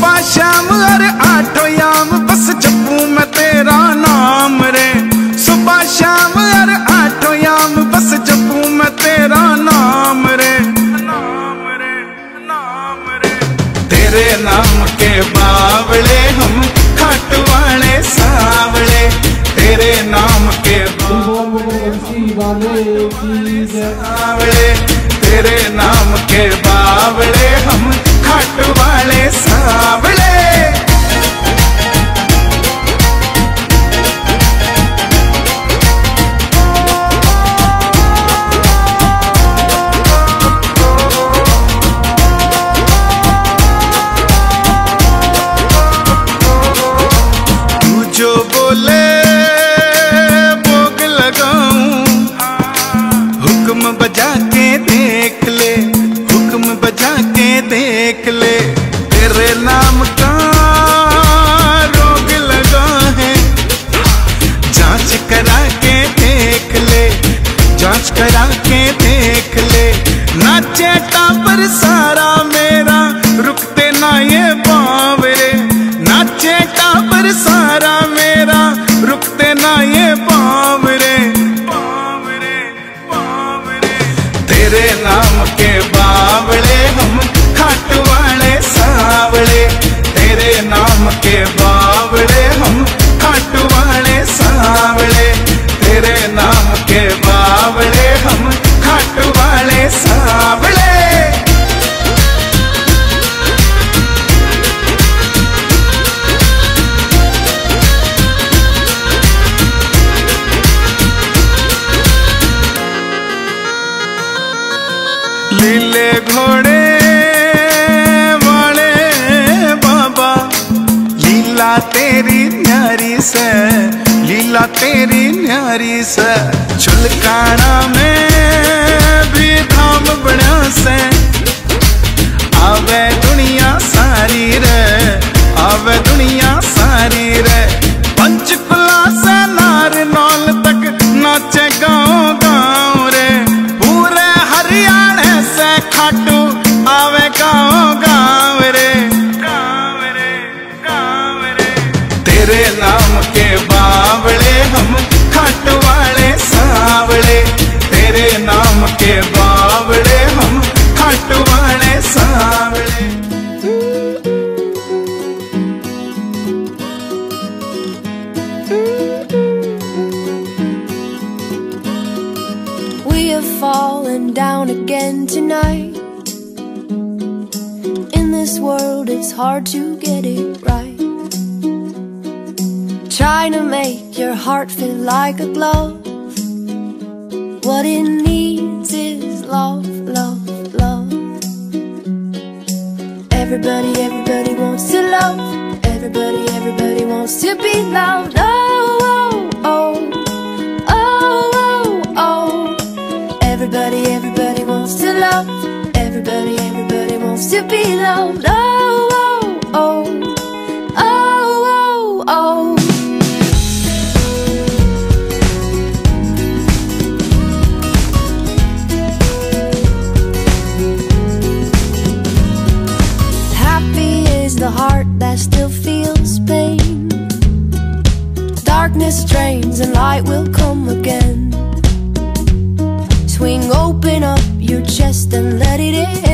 सुबह शाम और आठों याम बस जपू मैं तेरा नाम रे। सुबह शाम और आठों याम बस जपू मैं तेरा नाम रे। तेरे नाम के बावले हम खाटू वाले सावले। तेरे नाम के सावले, तेरे नाम के बावले हम खाटू वाले सावले। जो बोले भोग लगाऊं, हुक्म बजा के देख ले, हुक्म बजा के देख ले। तेरे नाम का रोग लगा है, जांच करा के देख ले, जांच करा के देख ले। नाचे टापर सारा मेरा रुकते ना ये बावरे। नाचे टापर सारा मेरा रुकते ना ये बावरे। तेरे नाम के बावले हम खाटू वाले सावले। तेरे नाम के बावले हम खाटू वाले सावले। तेरे नाम के बावले हम खाटू वाले सावले। लीले घोड़े वाले बाबा, लीला तेरी न्यारी से, लीला तेरी न्यारी से। चुलकाना में भी धाम बड़ा से, आवे दुनिया सारी रे, आवे दुनिया सारी रे। पंचकुला से नार नौल तक नाचे गाँव गाँव रे। पूरे हरियाणा से खाटू आवे गाँव गाँव रे। तेरे नाम के बावले हम खाटू वाले सावले। तेरे नाम के बावले हम खाटू वाले सावले। We have fallen down again tonight. In this world it's hard to get it right. Trying to make your heart feel like a glove. What it needs is love, love, love. Everybody, everybody wants to love. Everybody, everybody wants to be loved. Oh, oh, oh, oh, oh, oh. Everybody, everybody wants to love. Everybody, everybody wants to be loved. Oh, oh, oh, oh, oh, oh. The heart that still feels pain. Darkness drains and light will come again. Swing open up your chest and let it in.